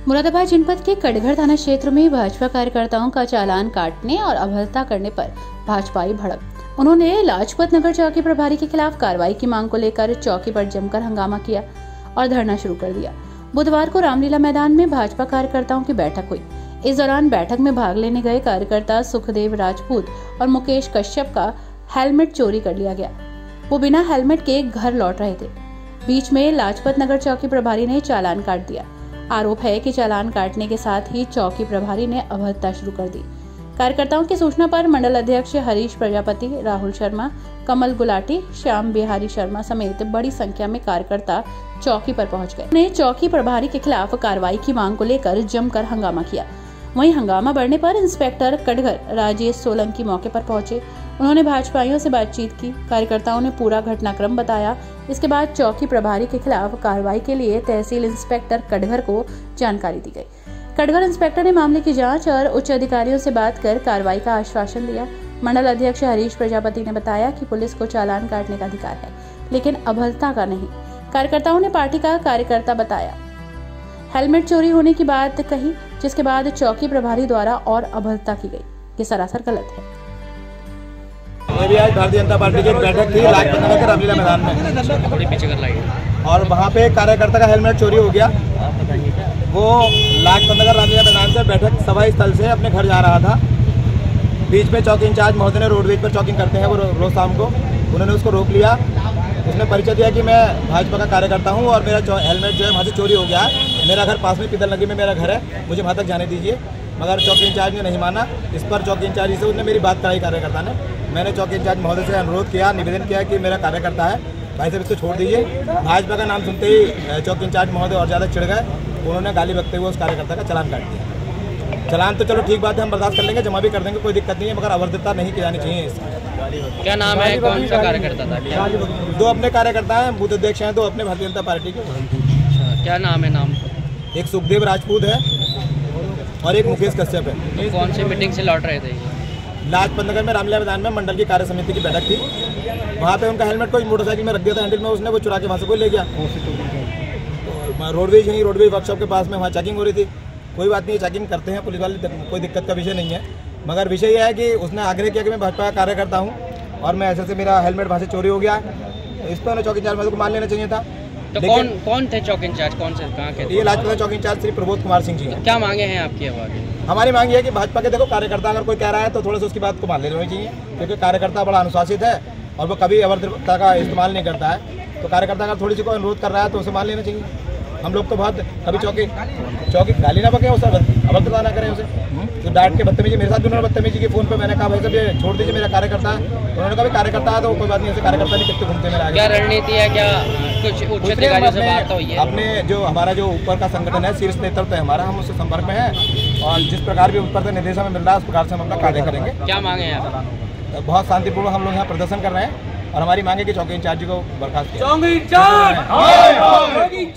मुरादाबाद जनपद के कटघर थाना क्षेत्र में भाजपा कार्यकर्ताओं का चालान काटने और अभद्रता करने पर भाजपाई भड़क। उन्होंने लाजपत नगर चौकी प्रभारी के खिलाफ कार्रवाई की मांग को लेकर चौकी पर जमकर हंगामा किया और धरना शुरू कर दिया। बुधवार को रामलीला मैदान में भाजपा कार्यकर्ताओं की बैठक हुई। इस दौरान बैठक में भाग लेने गए कार्यकर्ता सुखदेव राजपूत और मुकेश कश्यप का हेलमेट चोरी कर लिया गया। वो बिना हेलमेट के घर लौट रहे थे। बीच में लाजपत नगर चौकी प्रभारी ने चालान काट दिया। आरोप है कि चालान काटने के साथ ही चौकी प्रभारी ने अभद्रता शुरू कर दी। कार्यकर्ताओं की सूचना पर मंडल अध्यक्ष हरीश प्रजापति, राहुल शर्मा, कमल गुलाटी, श्याम बिहारी शर्मा समेत बड़ी संख्या में कार्यकर्ता चौकी पर पहुंच गए। उन्होंने चौकी प्रभारी के खिलाफ कार्रवाई की मांग को लेकर जमकर हंगामा किया। वहीं हंगामा बढ़ने पर इंस्पेक्टर कटघर राजेश सोलंकी मौके पर पहुंचे। उन्होंने भाजपाइयों से बातचीत की। कार्यकर्ताओं ने पूरा घटनाक्रम बताया। इसके बाद चौकी प्रभारी के खिलाफ कार्रवाई के लिए तहसील इंस्पेक्टर कटघर को जानकारी दी गई। कटघर इंस्पेक्टर ने मामले की जांच और उच्च अधिकारियों से बात कर कार्रवाई का आश्वासन दिया। मंडल अध्यक्ष हरीश प्रजापति ने बताया कि पुलिस को चालान काटने का अधिकार है, लेकिन अभद्रता का नहीं। कार्यकर्ताओं ने पार्टी का कार्यकर्ता बताया। हेलमेट चोरी होने की बात कही, जिसके बाद चौकी प्रभारी द्वारा और अभद्रता की गई। ये सरासर गलत है। ये भी आज भारतीय जनता पार्टी की बैठक थी लाजपत नगर के रामलीला मैदान में, और वहाँ पे कार्यकर्ता का हेलमेट चोरी हो गया। वो लाजपत नगर रामलीला मैदान से बैठक सभा स्थल से अपने घर जा रहा था। बीच में चौकी इंचार्ज महोदय ने रोडवेज पर चौकिंग करते हैं वो रोज शाम को, उन्होंने उसको रोक लिया। उसने परिचय दिया कि मैं भाजपा का कार्यकर्ता हूं और मेरा हेलमेट जो है वहाँ से चोरी हो गया है। मेरा घर पास में पिदल नगी में मेरा घर है, मुझे वहाँ तक जाने दीजिए। मगर चौकी इंचार्ज ने नहीं माना। इस पर चौकी इंचार्ज से उसने मेरी बात कराई कार्यकर्ता ने। मैंने चौकी इंचार्ज महोदय से अनुरोध किया, निवेदन किया कि मेरा कार्यकर्ता है, भाई साहब इसको छोड़ दीजिए। भाजपा का नाम सुनते ही चौकी इंचार्ज महोदय और ज़्यादा चिढ़ गए। उन्होंने गाली बकते हुए उस कार्यकर्ता का चालान काट दिया। चालान तो चलो ठीक बात है, हम बर्दाश्त कर लेंगे, जमा भी कर देंगे, कोई दिक्कत नहीं है, मगर अभद्रता नहीं की जानी चाहिए। क्या नाम है, कौन सा कार्यकर्ता था? दो अपने कार्यकर्ता हैं, बूथ अध्यक्ष हैं, दो अपने भारतीय जनता पार्टी के। क्या नाम है? नाम एक सुखदेव राजपूत है और एक मुकेश कश्यप है। तो कौन सी मीटिंग से लौट रहे थे? लाजपत नगर में रामलीला मैदान में मंडल की कार्य समिति की बैठक थी। वहाँ पे उनका हेलमेट कोई मोटरसाइकिल में रख दिया था हैंडल में, उसने वो चुरा के वहाँ से कोई ले गया। रोडवेज वर्कशॉप के पास में वहाँ चेकिंग हो रही थी। कोई बात नहीं, चेकिंग करते हैं पुलिस वाले, कोई दिक्कत का विषय नहीं है। मगर विषय यह है कि उसने आग्रह किया कि मैं भाजपा का कार्यकर्ता हूँ और मैं ऐसे से मेरा हेलमेट वहाँ से चोरी हो गया है। इस पर उन्हें चौकी इंचार्ज को मान लेना चाहिए था। तो कौन थे चौकी इंचार्ज? कौन से कहाँ के? ये लाजपत चौकी इंचार्ज श्री प्रबोध कुमार सिंह जी हैं। क्या मांगे हैं आपकी? हमारी मांग ये है कि भाजपा के देखो कार्यकर्ता अगर कोई कह रहा है तो थोड़ा सा उसकी बात को मान लेना चाहिए, क्योंकि कार्यकर्ता बड़ा अनुशासित है और वो कभी अभद्रता का इस्तेमाल नहीं करता है। तो कार्यकर्ता अगर थोड़ी सी कोई अनुरोध कर रहा है तो उसे मान लेना चाहिए। हम लोग तो बहुत कभी चौकी गाली ना बके, उसे अभद्रता ना करें, उसे तो डांट के बदतमीजी। मेरे साथ उन्होंने बदतमीजी की फोन पे, मैंने कहा भाई साहब ये छोड़ दीजिए, मेरा कार्यकर्ता है। उन्होंने कहा कार्यकर्ता है तो कोई बात नहीं, ऐसे कार्यकर्ता नहीं कितने घूमते मेरे आगे। क्या रणनीति है? क्या कुछ उच्च अधिकारियों से बात हुई है? अपने जो हमारा जो ऊपर का संगठन है, शीर्ष नेतृत्व है हमारा, हम उससे संपर्क में हैं और जिस प्रकार भी ऊपर से निर्देश हमें मिल रहा है उस प्रकार से हम अपना कार्य करेंगे। क्या मांगे हैं आप? बहुत शांतिपूर्वक हम लोग यहाँ प्रदर्शन कर रहे हैं और हमारी मांग है कि चौकी इंचार्ज को बर्खास्त किया।